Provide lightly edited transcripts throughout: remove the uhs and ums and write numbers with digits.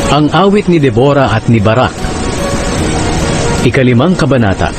Ang awit ni Deborah at ni Barak. Ikalimang kabanata.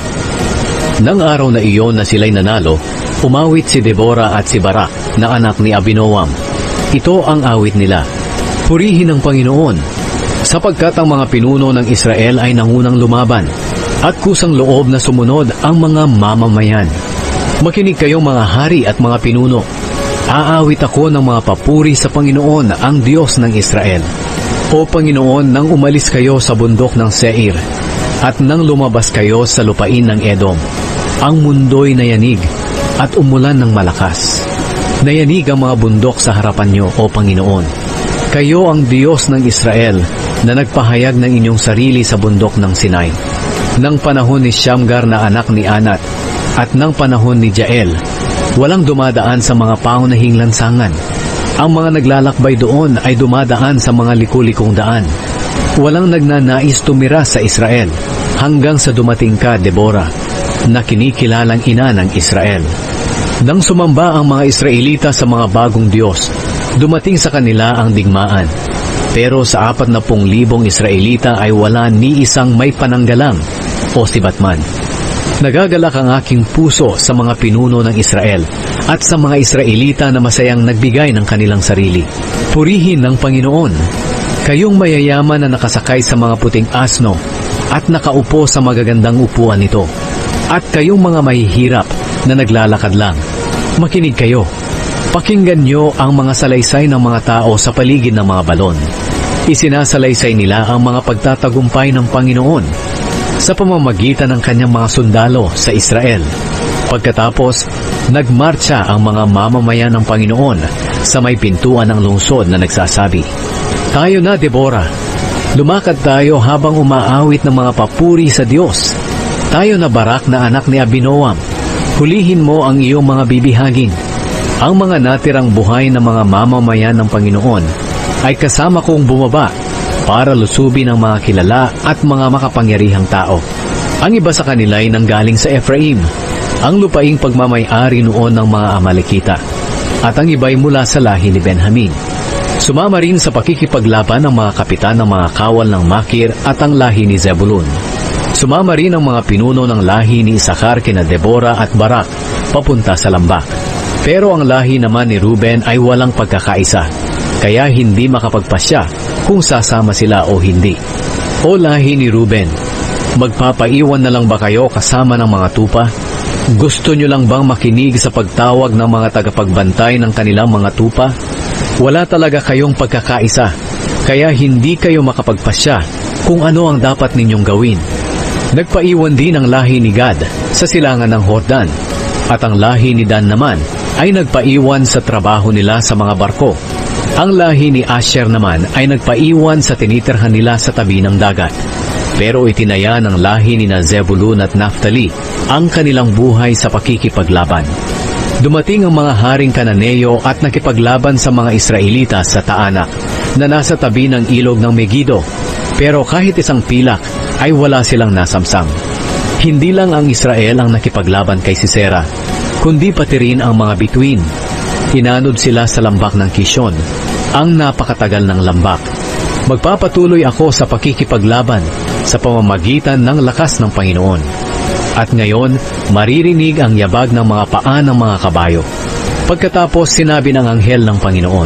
Nang araw na iyon na sila'y nanalo, umawit si Deborah at si Barak na anak ni Abinoam. Ito ang awit nila. Purihin ang Panginoon, sapagkat ang mga pinuno ng Israel ay nangunang lumaban, at kusang loob na sumunod ang mga mamamayan. Makinig kayo mga hari at mga pinuno. Aawit ako ng mga papuri sa Panginoon, ang Diyos ng Israel. O Panginoon, nang umalis kayo sa bundok ng Seir, at nang lumabas kayo sa lupain ng Edom, ang mundo'y nayanig at umulan ng malakas. Nayanig ang mga bundok sa harapan niyo, O Panginoon. Kayo ang Diyos ng Israel na nagpahayag ng inyong sarili sa bundok ng Sinai. Nang panahon ni Shamgar na anak ni Anat at nang panahon ni Jael, walang dumadaan sa mga paunahing lansangan. Ang mga naglalakbay doon ay dumadaan sa mga liku-likong daan. Walang nagnanais tumira sa Israel hanggang sa dumating ka, Deborah, na kinikilalang ina ng Israel. Nang sumamba ang mga Israelita sa mga bagong Diyos, dumating sa kanila ang digmaan. Pero sa 40,000 Israelita ay wala ni isang may pananggalang o sibatman. Nagagalak ang aking puso sa mga pinuno ng Israel at sa mga Israelita na masayang nagbigay ng kanilang sarili. Purihin ng Panginoon. Kayong mayayaman na nakasakay sa mga puting asno at nakaupo sa magagandang upuan nito. At kayong mga mahihirap na naglalakad lang. Makinig kayo. Pakinggan nyo ang mga salaysay ng mga tao sa paligid ng mga balon. Isinasalaysay nila ang mga pagtatagumpay ng Panginoon sa pamamagitan ng kanyang mga sundalo sa Israel. Pagkatapos, nagmarcha ang mga mamamayan ng Panginoon sa may pintuan ng lungsod na nagsasabi, "Tayo na, Deborah. Lumakad tayo habang umaawit ng mga papuri sa Diyos. Tayo na, Barak na anak ni Abinoam. Hulihin mo ang iyong mga bibihagin. Ang mga natirang buhay ng mga mamamayan ng Panginoon ay kasama kong bumaba para lusubin ang mga kilala at mga makapangyarihang tao. Ang iba sa kanila ay nanggaling sa Ephraim, ang lupaing pagmamay-ari noon ng mga Amalekita, at ang iba ay mula sa lahi ni Benjamin. Sumama rin sa pakikipaglaban ng mga kapitan ng mga kawal ng Makir at ang lahi ni Zebulun. Sumama rin ang mga pinuno ng lahi ni Isakar kina Deborah at Barak papunta sa lambak. Pero ang lahi naman ni Ruben ay walang pagkakaisa, kaya hindi makapagpasya kung sasama sila o hindi. O lahi ni Ruben, magpapaiwan na lang ba kayo kasama ng mga tupa? Gusto nyo lang bang makinig sa pagtawag ng mga tagapagbantay ng kanilang mga tupa? Wala talaga kayong pagkakaisa, kaya hindi kayo makapagpasya kung ano ang dapat ninyong gawin. Nagpaiwan din ang lahi ni Gad sa silangan ng Hordan, at ang lahi ni Dan naman ay nagpaiwan sa trabaho nila sa mga barko. Ang lahi ni Asher naman ay nagpaiwan sa tinitirhan nila sa tabi ng dagat. Pero itinaya ng lahi ni Zebulun at Naphtali ang kanilang buhay sa pakikipaglaban. Dumating ang mga haring Kananeo at nakipaglaban sa mga Israelita sa Taanak na nasa tabi ng ilog ng Megido. Pero kahit isang pilak ay wala silang nasamsam. Hindi lang ang Israel ang nakipaglaban kay Sisera, kundi pati rin ang mga bituin. Inanod sila sa lambak ng Kishon, ang napakatagal ng lambak. Magpapatuloy ako sa pakikipaglaban sa pamamagitan ng lakas ng Panginoon. At ngayon, maririnig ang yabag ng mga paa ng mga kabayo. Pagkatapos sinabi ng anghel ng Panginoon,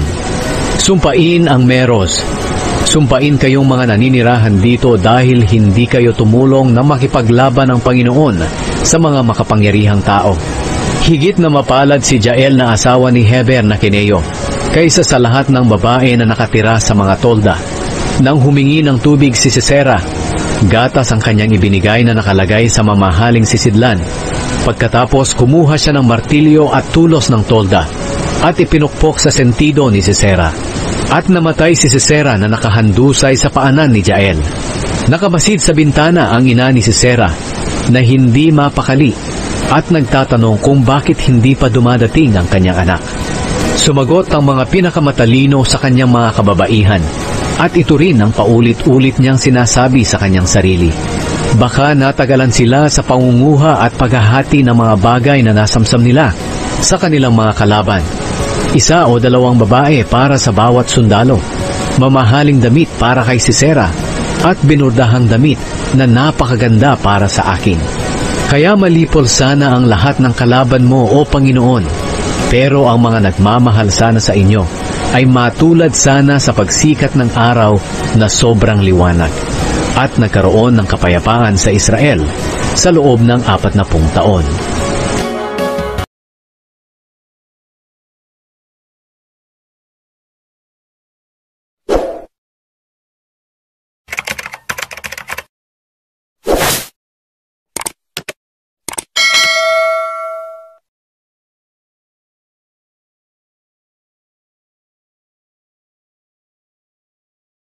"Sumpain ang Meros. Sumpain kayong mga naninirahan dito dahil hindi kayo tumulong na makipaglaban ng Panginoon sa mga makapangyarihang tao. Higit na mapalad si Jael na asawa ni Heber na Kineo kaysa sa lahat ng babae na nakatira sa mga tolda." Nang humingi ng tubig si Sisera, gatas ang kanyang ibinigay na nakalagay sa mamahaling sisidlan. Pagkatapos kumuha siya ng martilyo at tulos ng tolda at ipinukpok sa sentido ni Sisera. At namatay si Sisera na nakahandusay sa paanan ni Jael. Nakabasid sa bintana ang ina ni Sisera na hindi mapakali at nagtatanong kung bakit hindi pa dumadating ang kanyang anak. Sumagot ang mga pinakamatalino sa kanyang mga kababaihan, at ito rin ang paulit-ulit niyang sinasabi sa kanyang sarili. Baka natagalan sila sa pangunguha at paghahati ng mga bagay na nasamsam nila sa kanilang mga kalaban. 1 o 2 babae para sa bawat sundalo. mamahaling damit para kay Sisera, at binurdahang damit na napakaganda para sa akin. Kaya malipol sana ang lahat ng kalaban mo, O Panginoon, pero ang mga nagmamahal sana sa inyo ay matulad sana sa pagsikat ng araw na sobrang liwanag. At nagkaroon ng kapayapaan sa Israel sa loob ng 40 taon.